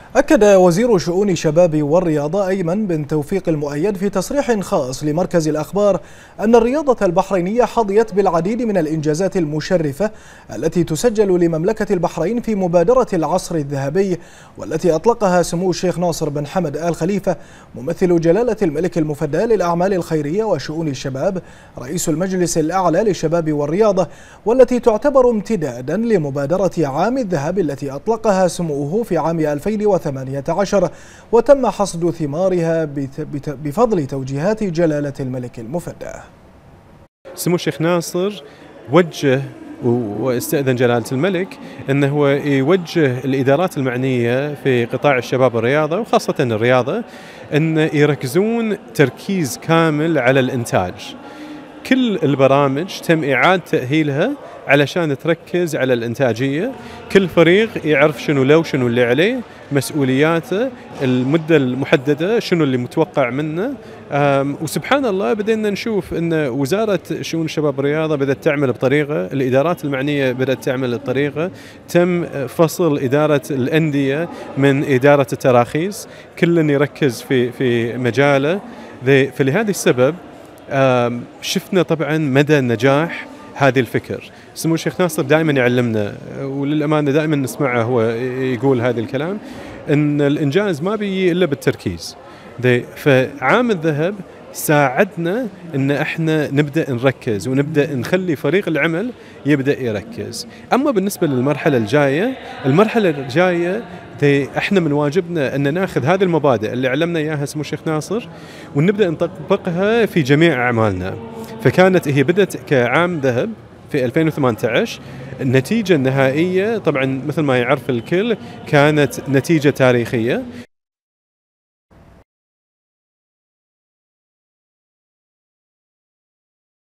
أكد وزير شؤون الشباب والرياضة أيمن بن توفيق المؤيد في تصريح خاص لمركز الأخبار أن الرياضة البحرينية حظيت بالعديد من الإنجازات المشرفة التي تسجل لمملكة البحرين في مبادرة العصر الذهبي، والتي أطلقها سمو الشيخ ناصر بن حمد آل خليفة ممثل جلالة الملك المفدى للأعمال الخيرية وشؤون الشباب رئيس المجلس الأعلى للشباب والرياضة، والتي تعتبر امتدادا لمبادرة عام الذهب التي أطلقها سموه في عام 2018 وتم حصد ثمارها بفضل توجيهات جلالة الملك المفدى. سمو الشيخ ناصر وجه واستأذن جلالة الملك أنه يوجه الإدارات المعنية في قطاع الشباب والرياضة وخاصة الرياضة أن يركزون تركيز كامل على الإنتاج. كل البرامج تم إعادة تأهيلها علشان تركز على الإنتاجية، كل فريق يعرف شنو له وشنو اللي عليه، مسؤولياته، المدة المحددة، شنو اللي متوقع منه. وسبحان الله بدأنا نشوف أن وزارة شؤون الشباب والرياضة بدأت تعمل بطريقة، الإدارات المعنية بدأت تعمل بطريقة، تم فصل إدارة الأندية من إدارة التراخيص، كل يركز في مجاله. فلهذا السبب شفنا طبعا مدى نجاح هذه الفكر. سمو الشيخ ناصر دائما يعلمنا، وللأمانة دائما نسمعه هو يقول هذا الكلام، أن الإنجاز ما بيجي إلا بالتركيز. فعام الذهب ساعدنا أن احنا نبدأ نركز ونبدأ نخلي فريق العمل يبدأ يركز. أما بالنسبة للمرحلة الجاية احنا من واجبنا أن ناخذ هذه المبادئ اللي علمنا إياها سمو الشيخ ناصر ونبدأ نطبقها في جميع أعمالنا. فكانت هي بدأت كعام ذهب في 2018. النتيجة النهائية طبعا مثل ما يعرف الكل كانت نتيجة تاريخية.